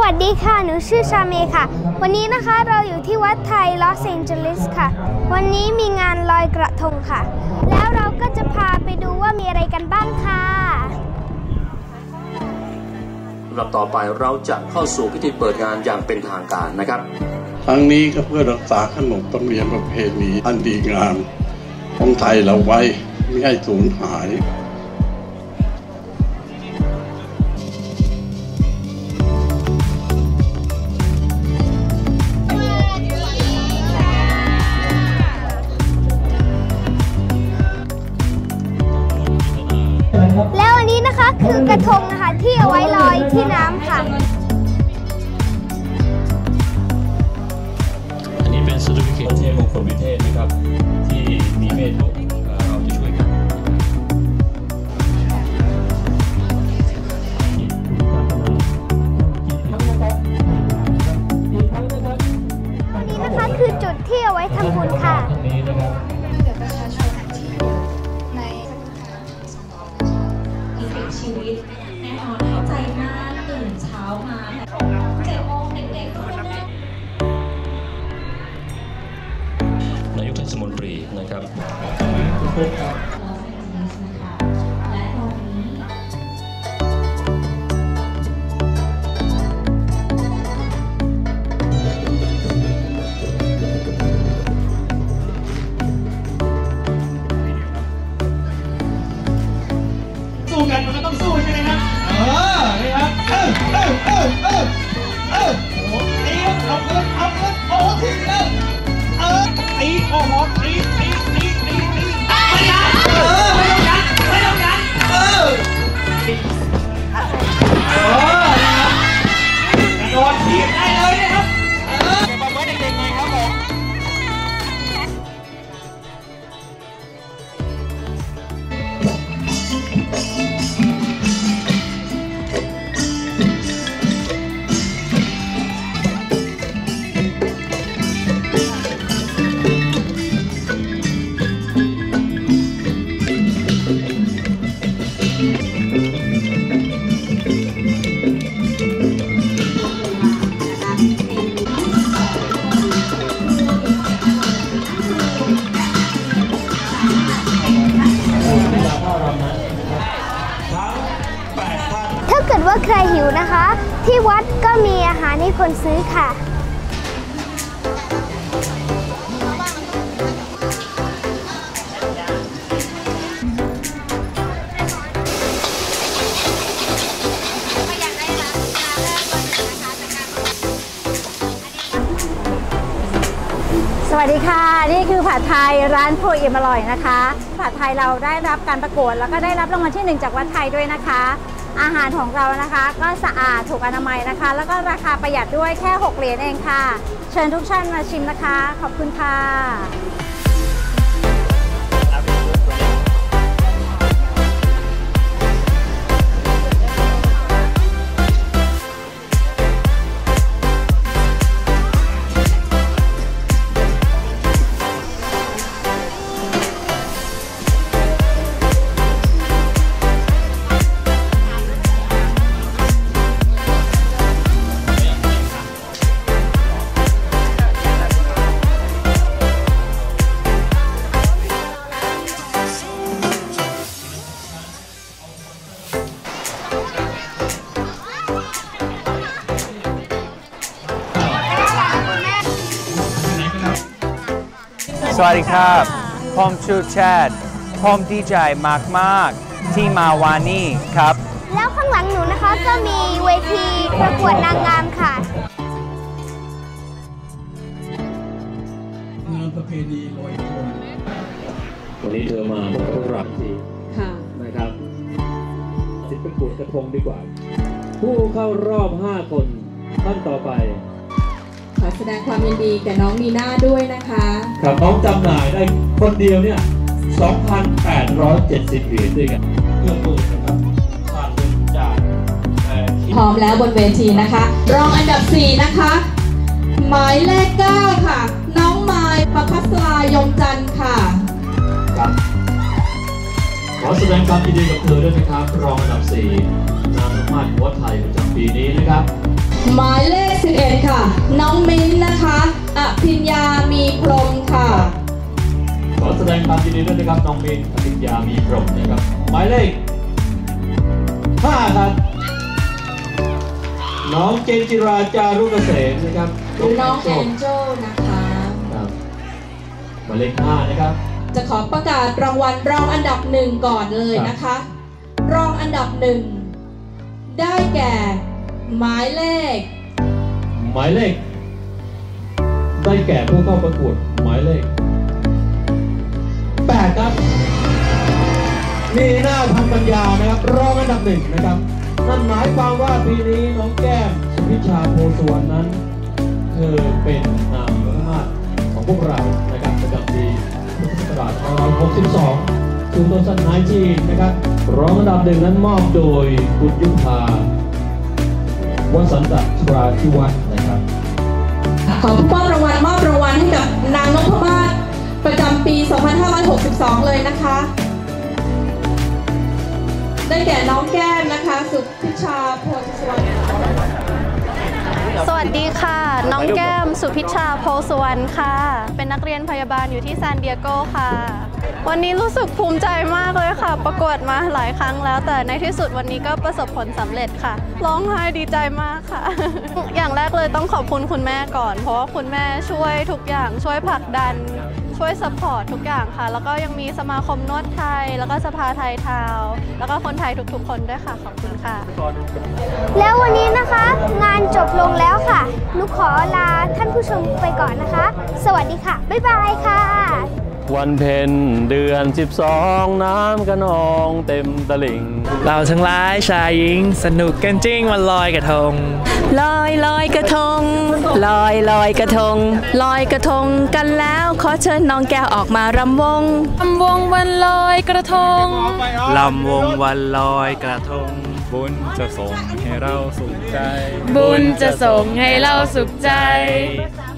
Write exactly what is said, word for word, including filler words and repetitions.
วัสดีค่ะหนูชื่อชาเมค่ะวันนี้นะคะเราอยู่ที่วัดไทยลอสแองเจลิสค่ะวันนี้มีงานลอยกระทงค่ะแล้วเราก็จะพาไปดูว่ามีอะไรกันบ้างค่ะลำดับต่อไปเราจะเข้าสู่พิธีเปิดงานอย่างเป็นทางการนะครับทั้งนี้ก็เพื่อรักษาขนบธรรมเนียมประเพณีอันดีงามของไทยเราไว้ไม่ให้สูญหายแล้วอันนี้นะคะคือกระทงนะคะที่เอาไว้ลอยที่น้ำค่ะอันนี้เป็น certificate เทพมงคลวิเทศนะครับที่มีเมตตาเราจะช่วยกันอันนี้นะคะคือจุดที่เอาไว้ทำบุญค่ะชีวิตแน่นอนเข้าใจมากตื่นเช้ามาเจ็ดโมงเด็กๆทุกคนนะนายกเทศมนตรีนะครับและตอนนี้สู้กันมันก็ต้องสู้ใช่ไหมครับเออนี่ครับเออเออเออเออเออโอ้ตีเอาเงินเอาเงินโอ้ทีแล้วเออตีโอ้โหตีตีตีตีตีไม่ได้เออไม่ต้องกันไม่ต้องกันเออเออนะครับโดนทีบได้เลยนะครับเออเก็บมาเมื่อเด็กๆไงครับผมถ้าเกิดว่าใครหิวนะคะที่วัดก็มีอาหารให้คนซื้อค่ะสวัสดีค่ะนี่คือผัดไทยร้านโพเอี่ยมอร่อยนะคะผัดไทยเราได้รับการประกวดแล้วก็ได้รับรางวัลที่หนึ่งจากวัดไทยด้วยนะคะอาหารของเรานะคะก็สะอาดถูกอนามัยนะคะแล้วก็ราคาประหยัดด้วยแค่หกเหรียญเองค่ะเชิญทุกท่านมาชิมนะคะขอบคุณค่ะสวัสดีครับผมชื่อแชทผมดีใจมากๆที่มาวันนี้ครับแล้วข้างหลังหนูนะคะก็มีเวทีประกวดนางงามค่ะงานประเพณีลอยกระทงวันนี้เธอมาพวกเราทีนะครับติดประกวดกระทงดีกว่าผู้เข้ารอบห้าคนท่านต่อไปขอแสดงความยินดีกับน้องนีน่าด้วยนะคะครับน้องจำหน่ายได้คนเดียวเนี่ย สองพันแปดร้อยเจ็ดสิบ เหรียญด้วยกันเครื่องมือนะครับผ่านเป็นจากพร้อมแล้วบนเวทีนะคะรองอันดับสี่นะคะหมายเลขเก้าค่ะน้องไม้ประภัสรายมจันทร์ค่ะครับขอแสดงความยินดีกับเธอด้วยนะครับรองอันดับสี่นางสมมาตรวัดไทยประจำปีนี้นะครับหมายเลขสิบเอ็ดค่ะน้องมิ้นนะคะอภิญญามีพรหมค่ะขอแสดงความยินดีด้วยนะครับน้องมิ้นอภิญญามีพรหมนะครับหมายเลขห้าครับน้องเจนจิราจารุเกษมนะครับน้องแอนเจลนะคะครับหมายเลขห้านะครับจะขอประกาศรางวัลรองอันดับหนึ่งก่อนเลยนะคะรองอันดับหนึ่งได้แก่หมายเลขหมายเลขได้แก่ผู้เข้าประกวดหมายเลขแปดครับนี่หน้าพันปัญญานะครับรองอันดับหนึ่งนะครับนั่นหมายความว่าปีนี้น้องแก้มสุพิชาโพสวนนั้นเธอเป็นนางพม่าของพวกเรานะครับประจำปีพุทธศักราชสองพันหกสิบสองสู่ตัวสันนายจีนนะครับรองอันดับหนึ่งนั้นมอบโดยคุณยุพาวสันตทราธิวัฒน์นะครับขอผู้มอบรางวัลมอบรางวัลให้กับนางนพมาศประจำปีสองพันห้าร้อยหกสิบสองเลยนะคะได้แก่น้องแก้มนะคะสุพิชาโพสวรรณสวัสดีค่ะน้องแก้มสุพิชาโพสวรรณค่ะเป็นนักเรียนพยาบาลอยู่ที่ซานดิเอโกค่ะวันนี้รู้สึกภูมิใจมากเลยค่ะประกวดมาหลายครั้งแล้วแต่ในที่สุดวันนี้ก็ประสบผลสำเร็จค่ะร้องไห้ดีใจมากค่ะ อย่างแรกเลยต้องขอบคุณคุณแม่ก่อนเพราะว่าคุณแม่ช่วยทุกอย่างช่วยผลักดันช่วยซัพพอร์ตทุกอย่างค่ะแล้วก็ยังมีสมาคมนวดไทยแล้วก็สภาไทยทาวน์แล้วก็คนไทยทุกๆคนด้วยค่ะขอบคุณค่ะแล้ววันนี้นะคะงานจบลงแล้วค่ะนุขอลาท่านผู้ชมไปก่อนนะคะสวัสดีค่ะบ๊ายบายค่ะวันเพ็ญเดือนสิบสองน้ำกระนองเต็มตลิ่งเราทั้งหลายชายหญิงสนุกกันจริงวันลอยกระทงลอยลอยกระทงลอยลอยกระทงลอยกระทงกันแล้วขอเชิญน้องแก้วออกมารำวงรำวงวันลอยกระทงลำวงวันลอยกระทงบุญจะส่งให้เราสุขใจบุญจะส่งให้เราสุขใจ